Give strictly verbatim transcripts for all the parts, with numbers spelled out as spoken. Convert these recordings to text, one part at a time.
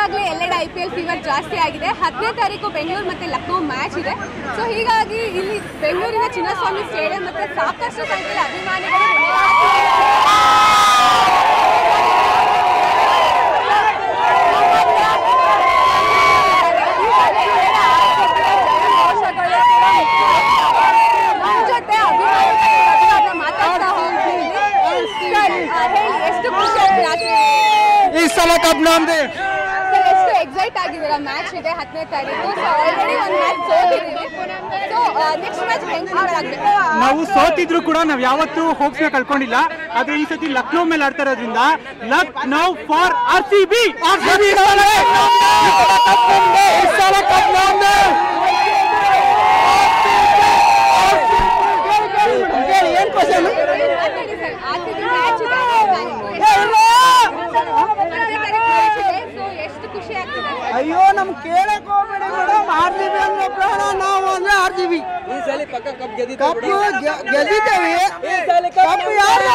ಈಗಾಗಲೇ ಎಲ್ಲೆಡೆ I P L fever ಜಾಸ್ತಿ ಆಗಿದೆ. ಹತ್ತನೇ ತಾರೀಕು ಬೆಂಗಳೂರು ಮತ್ತೆ ಲಕ್ನೋ ಮ್ಯಾಚ್ ಇದೆ. ಸೊ ಹೀಗಾಗಿ ಇಲ್ಲಿ ಬೆಂಗಳೂರಿನ ಚಿನ್ನಸ್ವಾಮಿ ಸ್ಟೇಡಿಯಂ ಮತ್ತೆ ಸಾಕಷ್ಟು ಸಂಖ್ಯೆಯ ಅಭಿಮಾನಿಗಳು ಜೊತೆ ಮಾತಾಡ್ತಾ ಹೋಗ್ತೀವಿ. ಎಷ್ಟು ಖುಷಿ ಆಗ್ತದೆ ಈ ಸಲ ಕಪ್ ನಮ್ದೆ. ಎಷ್ಟು ಎಕ್ಸೈಟ್ ಆಗಿದ್ದೀರಾ ಮ್ಯಾಚ್ ಇದೆ ಹತ್ತನೇ ತಾರೀಕು. ಸೊ ಆಲ್ರೆಡಿ ಒಂದು ಮ್ಯಾಚ್ ಸೋತಿದ್ದೀವಿ. ಸೊ ನೆಕ್ಸ್ಟ್ ಮ್ಯಾಚ್ ಹೆಂಗೆ ನಾವು ಸೋತಿದ್ರು ಕೂಡ ನಾವು ಯಾವತ್ತೂ ಹೋಪ್ಸ್ ನ ಕಳ್ಕೊಂಡಿಲ್ಲ. ಆದ್ರೆ ಈ ಸತಿ ಲಕ್ನೋ ಮೇಲೆ ಆಡ್ತಾ ಇರೋದ್ರಿಂದ Lucknow for R C B. ಏನ್ ಕ್ವಶನ್? ಅಯ್ಯೋ ನಮ್ ಕೇಳಕ್ ಹೋಗ್ಬೇಡಿ ಮೇಡಮ್. ಆರ್ ಸಿ ಬಿ ಅಂದ್ರೆ ಪ್ರಾಣ, ನಾವು ಅಂದ್ರೆ ಆರ್ ಸಿ ಬಿ. ಈ ಸಲ ಪಕ್ಕ ಕಪ್ ಕಪ್ ಗೆದ್ದಿದ್ದೇವೆ. ಕಪ್ ಯಾರು?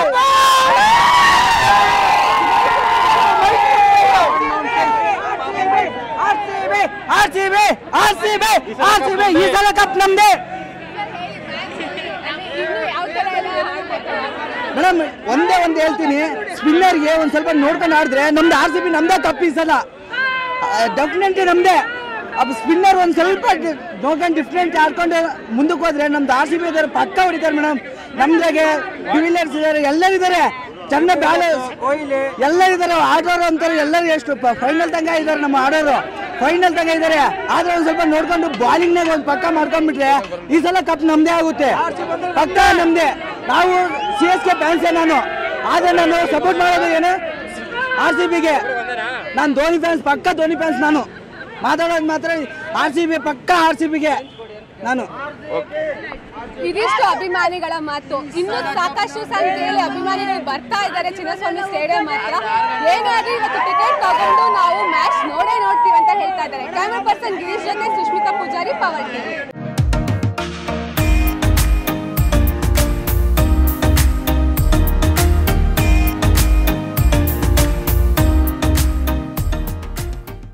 R C B R C B R C B R C B ಈ ಸಲ ಕಪ್ ನಮ್ದೆ ಮೇಡಮ್. ಒಂದೇ ಒಂದು ಹೇಳ್ತೀನಿ, ಸ್ಪಿನ್ನರ್ಗೆ ಒಂದ್ ಸ್ವಲ್ಪ ನೋಡ್ಕೊಂಡು ಆಡಿದ್ರೆ ನಮ್ದು ಆರ್ ಸಿ ಬಿ ನಮ್ದೇ ಕಪ್ ಈ ಸಲ ಡೆಫಿನೆಟ್ಲಿ ನಮ್ದೇ. ಅದು ಸ್ಪಿನ್ನರ್ ಒಂದ್ ಸ್ವಲ್ಪ ನೋಡ್ಕೊಂಡು ಡಿಫ್ರೆಂಟ್ ಆಡ್ಕೊಂಡು ಮುಂದಕ್ಕೆ ಹೋದ್ರೆ ನಮ್ದು ಆರ್ ಸಿ ಬಿ ಇದಾರೆ, ಪಕ್ಕ ಹೊಡಿತಾರೆ ಮೇಡಮ್. ನಮ್ದ್ರಾಗೆ ಡಿವಿಲಿಯರ್ಸ್ ಇದಾರೆ, ಎಲ್ಲರಿದ್ದಾರೆ, ಚೆನ್ನ ಬ್ಯಾಲರ್ಸ್ ಎಲ್ಲರಿದ್ದಾರೆ, ಆಡೋರು ಅಂತಾರೆ ಎಲ್ಲರೂ. ಎಷ್ಟು ಫೈನಲ್ ತನಕ ಇದಾರೆ ನಮ್ಮ ಆಡೋರು, ಫೈನಲ್ ತನಕ ಇದಾರೆ. ಆದ್ರೆ ಒಂದ್ ಸ್ವಲ್ಪ ನೋಡ್ಕೊಂಡು ಬಾಲಿಂಗ್ ನಾಗ ಒಂದ್ ಪಕ್ಕ ಮಾಡ್ಕೊಂಡ್ಬಿಟ್ರೆ ಈ ಸಲ ಕಪ್ ನಮ್ದೇ ಆಗುತ್ತೆ, ಪಕ್ಕ ನಮ್ದೇ. ನಾವು ಸಿ ಎಸ್ ಕೆ ಫ್ಯಾನ್ಸೇ ನಾನು, ಆದ್ರೆ ನಾನು ಸಪೋರ್ಟ್ ಮಾಡೋದು ಏನು ಆರ್ ಸಿ ಬಿಗೆ. ನಾನು ಧೋನಿ ಫ್ಯಾನ್ಸ್, ಪಕ್ಕ ಧೋನಿ ಫ್ಯಾನ್ಸ್. ನಾನು ಮಾತಾಡೋದು ಮಾತ್ರ ಆರ್ ಸಿ ಬಿ, ಪಕ್ಕ ಆರ್ ಸಿ ಬಿಗೆ ನಾನು. ಇದಿಷ್ಟು ಅಭಿಮಾನಿಗಳ ಮಾತು. ಇನ್ನು ಸಾಕಷ್ಟು ಸಂಖ್ಯೆಯಲ್ಲಿ ಅಭಿಮಾನಿಗಳು ಬರ್ತಾ ಇದ್ದಾರೆ ಚಿನ್ನಸ್ವಾಮಿ ಸ್ಟೇಡಿಯಂ ಮಾತ್ರ. ಏನಾದ್ರೂ ಇವತ್ತು ಟಿಕೆಟ್ ತಗೊಂಡು ನಾವು ಮ್ಯಾಚ್ ನೋಡೇ ನೋಡ್ತೀವಿ ಅಂತ ಹೇಳ್ತಾ ಇದ್ದಾರೆ. ಕ್ಯಾಮರಾ ಪರ್ಸನ್ ಗಿರೀಶ್ ಜೊತೆ ಸುಷ್ಮಿತಾ ಪೂಜಾರಿ, ಪವರ್ ಟಿವಿ.